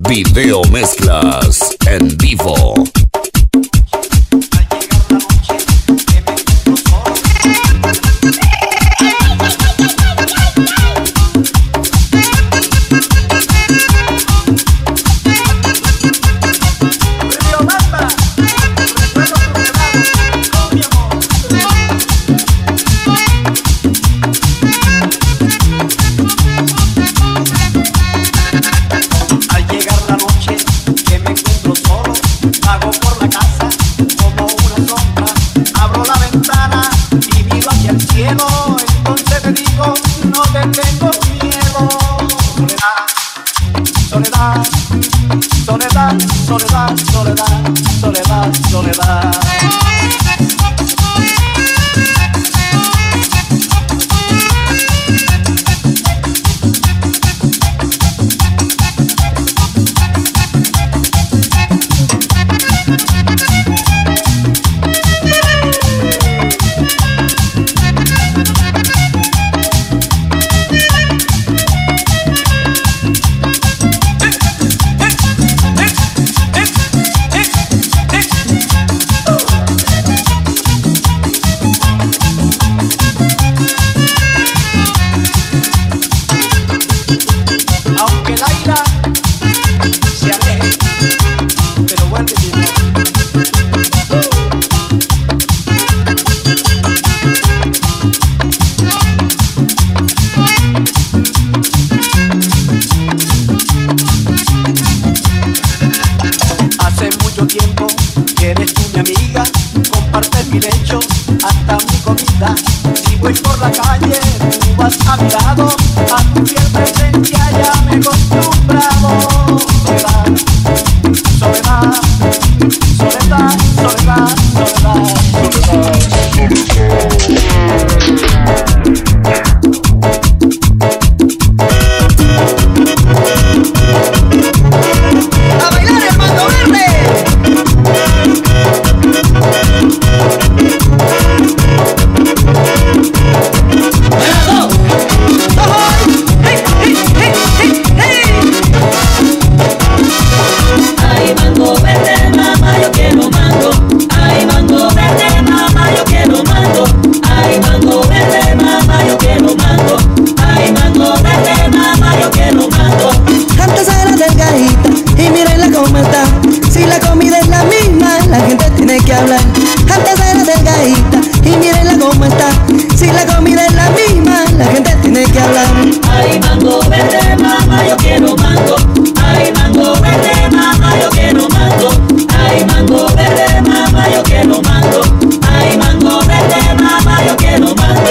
Video mezclas en vivo. Entonces te digo, no te tengo miedo. Soledad, soledad, soledad, soledad, soledad, soledad, soledad. Aunque la ira se aleje, pero vuelve bien. Hace mucho tiempo que eres tú mi amiga, compartes mi lecho, hasta mi comida. Si voy por la calle, tú vas a mi lado, a tu fiel presencia ya me he acostumbrado. Soledad, soledad, soledad, soledad, soledad, ¡a bailar el Mango Verde! Ay, mango verde, mamá, yo quiero mango. Ay, mango verde, mamá, yo quiero mango. Ay, mango verde, mamá, yo quiero mango. Ay, mango verde, mamá, yo quiero mango. Antes era delgadita y mírenla cómo está. Si la comida es la misma, la gente tiene que hablar. Antes era delgadita y mírenla cómo está. Si la comida es la misma, la gente tiene que hablar. Ay, mango verde, mamá, yo quiero mango. Ay, mango verde, mamá, yo quiero mango. Ay, mango verde, mamá, yo quiero mango. Ay, mango verde, mamá, yo quiero mango.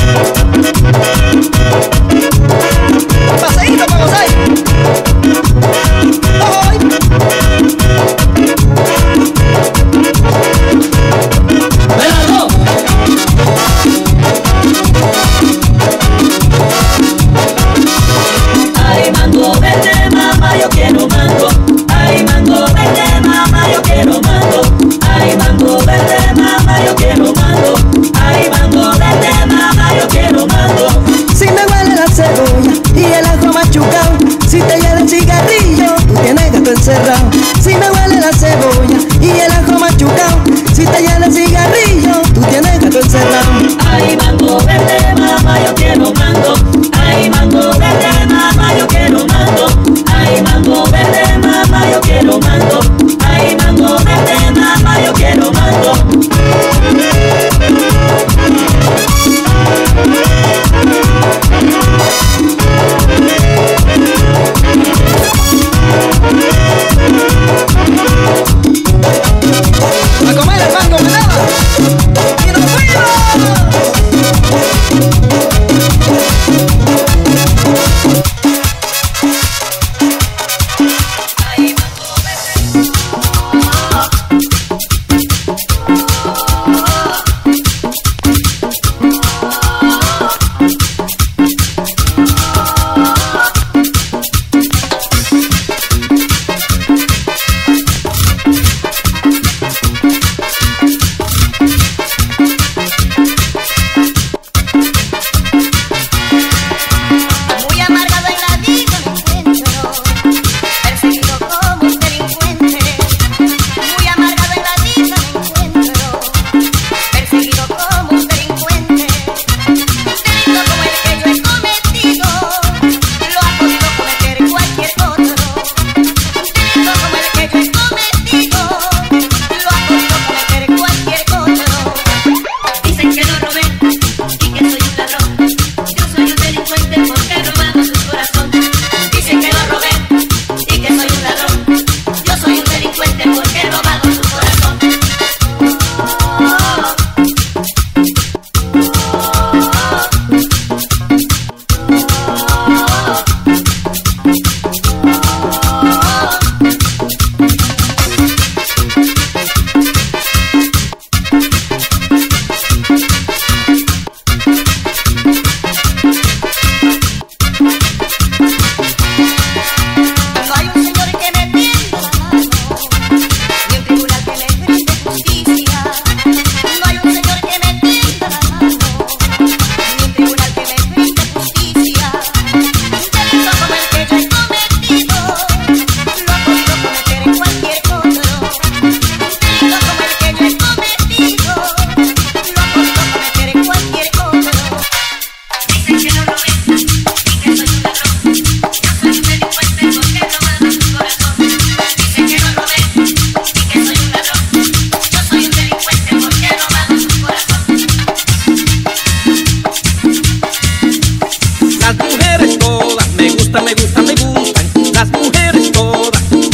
Paseíto para gozar. Ay, mango verde, mamá, yo quiero mango. Ay, mango verde, mamá, yo quiero mango. Ay, mango verde, mamá, yo quiero mango. Ay, mango verde, mamá, yo quiero mango. Si me huele la cebolla y el ajo machucado, si te llena el cigarrillo, tú tienes gato encerrado. Si me huele la cebolla y el ajo machucado, si te llena el cigarrillo, tú tienes gato encerrado. Ay, mango verde, mamá, yo quiero mango. Ay, mango verde, mamá, yo quiero mango. Ay, mango verde, mamá, yo quiero mango. Ay, mango verde, mamá, yo quiero mango.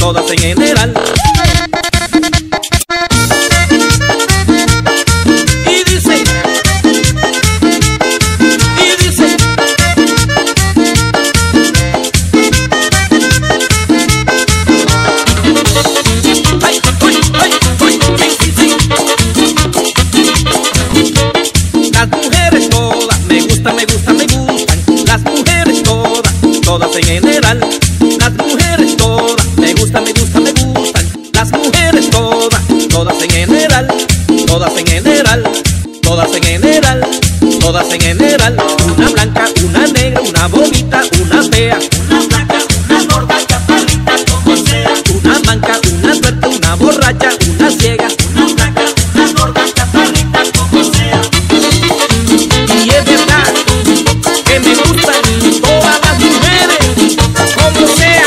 todas en general. Todas en general, las mujeres todas, me gustan, las mujeres todas, todas en general, todas en general, todas en general, todas en general, una blanca, una negra, una bonita, una fea, una blanca, una gorda, chaparrita, como sea, una manca, una suerte, una borracha, una ciega, una blanca, una gorda, chaparrita, como sea. Y es verdad que me gustan todas las mujeres, como sean.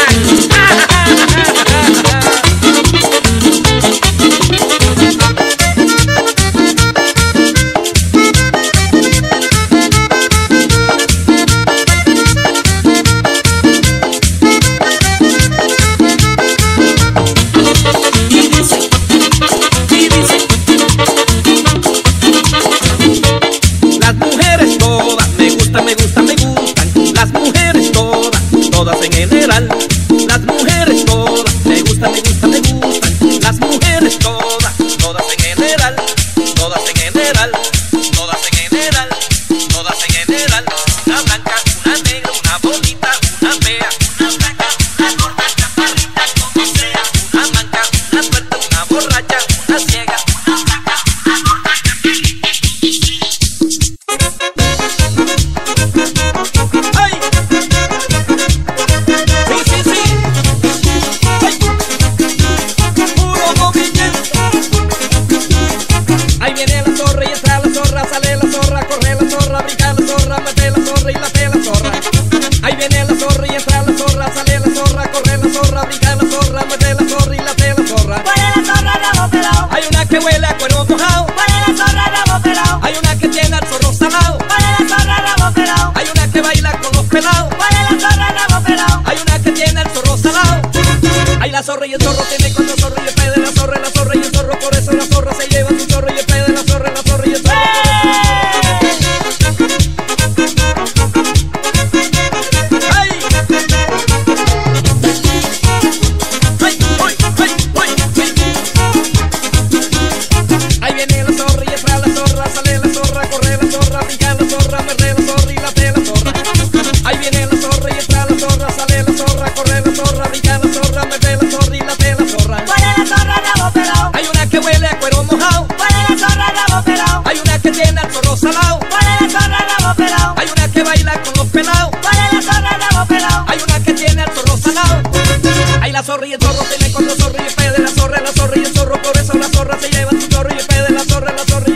Las mujeres todas, me gustan, las mujeres todas, todas en general, las mujeres todas, me gustan, las mujeres todas, todas en general, todas en general, todas en general, todas en general, una blanca, una negra, una bonita, una fea, Una blanca, una gorda, chaparrita, como sea, una manca, una suerte, una borracha, una ciega, una blanca, una gorda, chaparrita. ¡ay! Sí, sí, sí. ¡Ay! Puro movimiento. Ahí viene la zorra y entra la zorra, sale la zorra, corre la zorra, brinca la zorra, mete la zorra y late la zorra. Ahí viene la zorra y entra la zorra, sale la zorra, corre la zorra, brinca la zorra, mete la zorra y late la zorra. ¿Cuál es la zorra, rabo pelado? Hay una que huele a cuero mojado, ¿Cuál es la zorra, rabo pelado? hay una que tiene al zorro salado, ¿Cuál es la zorra, rabo pelado? hay una que baila con los pelados, ¿Cuál es la zorra, rabo pelado? hay una que tiene al zorro salado. Hay la zorra y el zorro tiene cuatro zorros y el pez de la zorra y el zorro, por eso la zorra se lleva su zorro y el pez de la zorra y el zorro. ¡Ay! ¡Ay! ¡Uy! ¡Ay! ¡Uy! ¡Sí! Ahí viene la zorra y entra la zorra, sale la zorra, corre la zorra, brinca la zorra, muerde la zorra y late la zorra. Ahí viene la zorra y entra la zorra, sale la zorra, corre la zorra, brinca la zorra, muerde la zorra y late la zorra. ¿Cuál es la zorra, rabo pelado? Hay una que huele a cuero mojado, ¿Cuál es la zorra, rabo pelado? hay una que tiene al zorro salado, ¿Cuál es la zorra, rabo pelado? hay una que baila con los pelados, ¿Cuál es la zorra, rabo pelado? hay una que tiene al zorro salado. Hay la zorra y el zorro tiene cuatro zorros y el pez de la zorra y el zorro, por eso la zorra se lleva su zorro y el pez de la zorra y el zorro.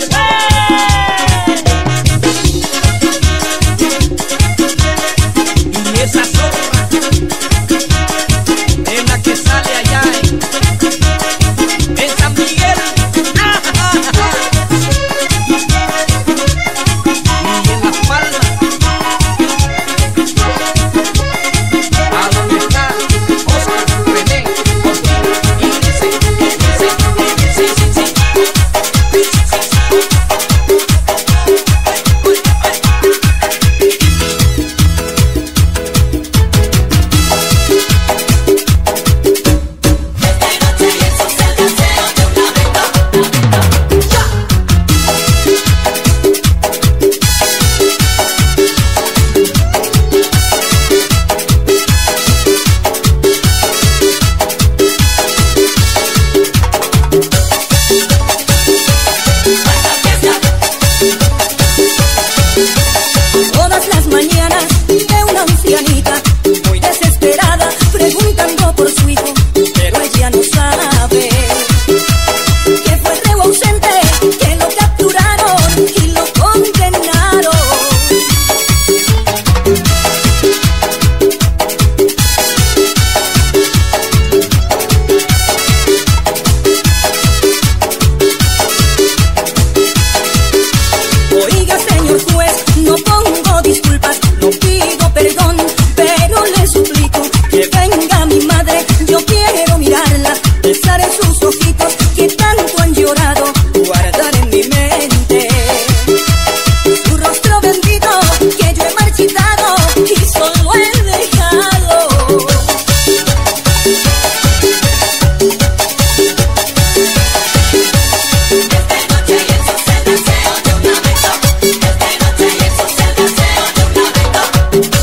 Y esa zorra es la que sale allá en San Miguel. Y en Las Palmas, a donde está Oscar René Ortega. Alzaré sus ojitos que tanto han llorado, guardar en mi mente su rostro bendito que yo he marchitado y solo he dejado. Esta noche y en su celda se oye un lamento. Esta noche y en su celda se oye un lamento.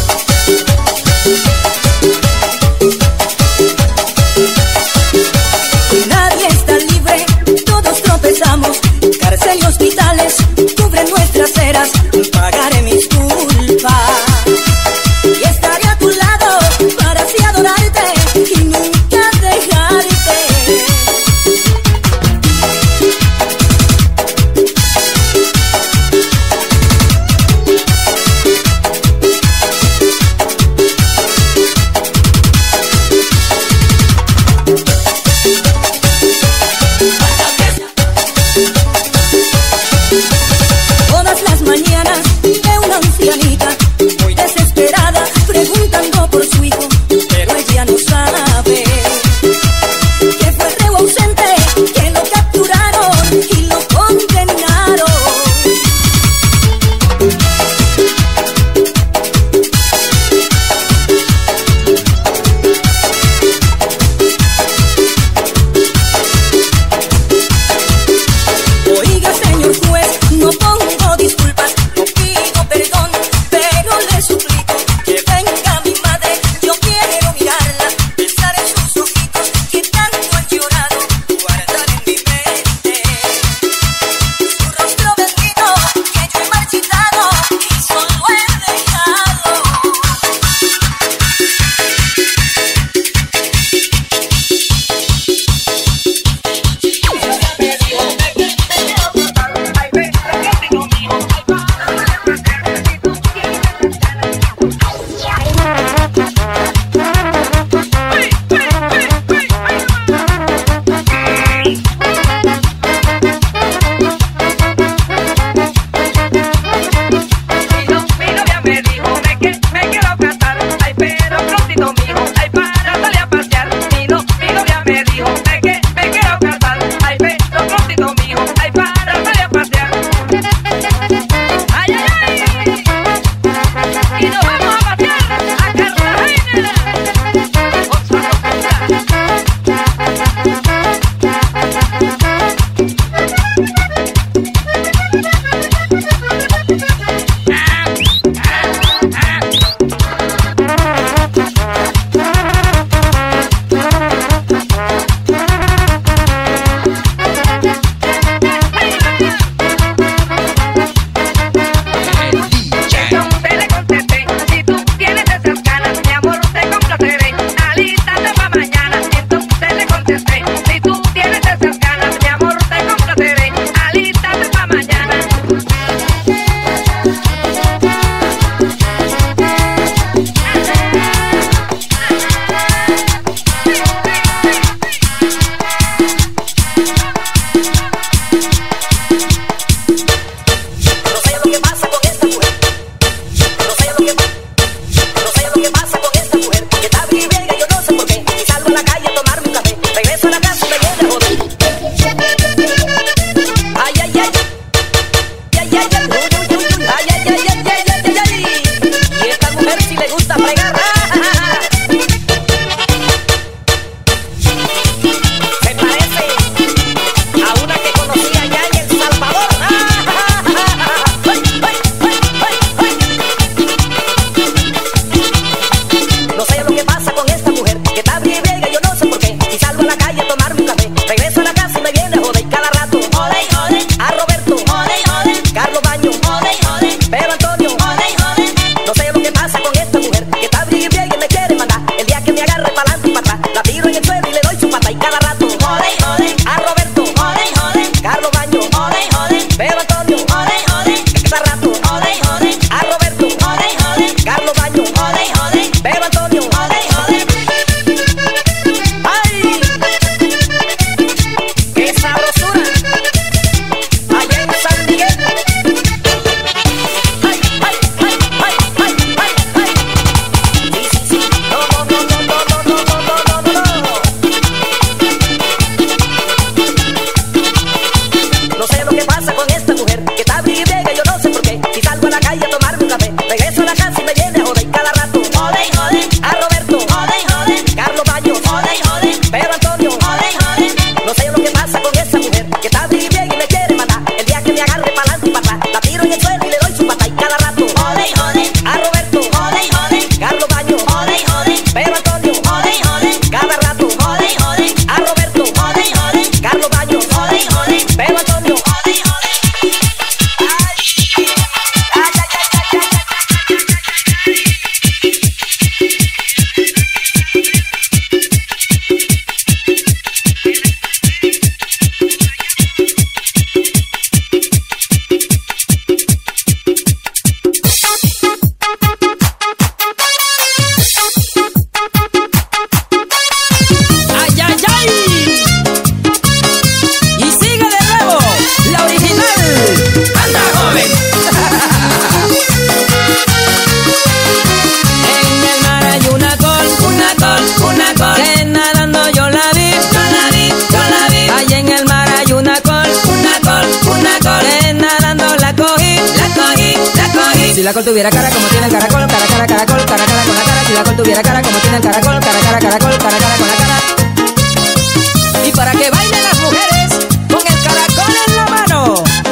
Si la col tuviera cara como tiene el caracol, cara, cara, caracol, cara, cara con la cara. Si la col tuviera cara como tiene el caracol, cara, cara, caracol, cara, cara con la cara. Y para que bailen las mujeres con el caracol en la mano.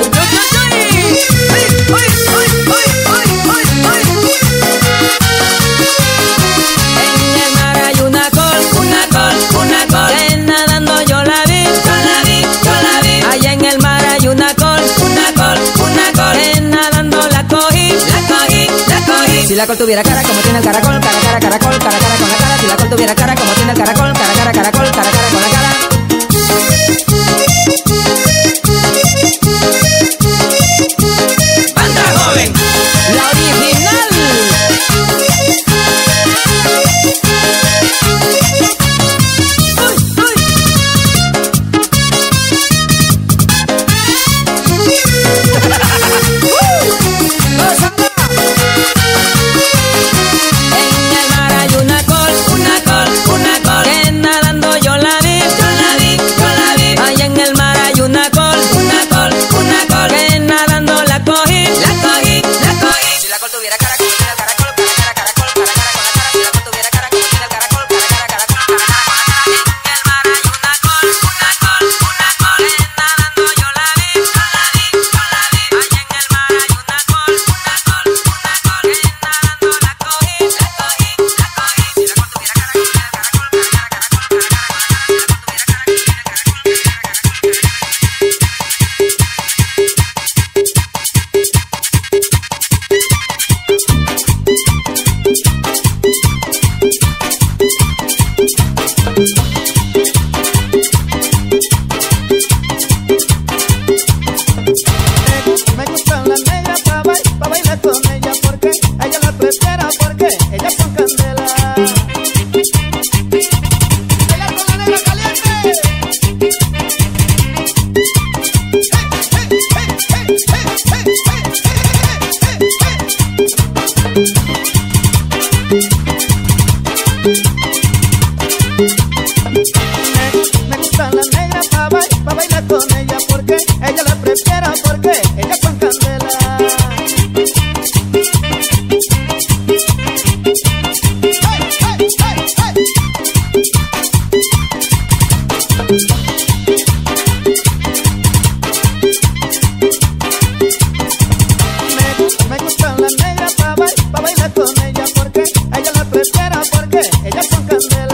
En el mar hay una col, que nadando yo la vi, allá en el mar hay una col, que nadando la cogí. Si la col tuviera cara como tiene el caracol, cara, cara, caracol, cara, cara con la cara. Si la col tuviera cara como tiene el caracol, cara, cara, caracol, cara, cara con la cara. Banda joven, la original. En el mar hay una col, que nadando yo la vi. Allá en el mar hay una col, que nadando la cogí. Si la col tuviera cara como tiene el caracol, cara, cara, caracol, cara, cara con la cara. Si la col tuviera cara como tiene el caracol, cara, cara, caracol, cara, cara con la cara. En el mar hay una col, que nadando yo la vi. Allá en el mar hay una col, que nadando la cogí. Si la col tuviera cara como tiene el caracol, cara, cara, caracol, cara, cara con la cara. Si la col tuviera cara como tiene el Me gustan las negras pa' bailar con ella porque ella la prefiera porque ellas son candela. Bailar con la negra caliente. Me gustan las negras pa' bailar con ella porque ella la prefiera porque ellas son candela. Me gustan las negras pa' bailar con ella porque ella la prefiera porque ellas son candela.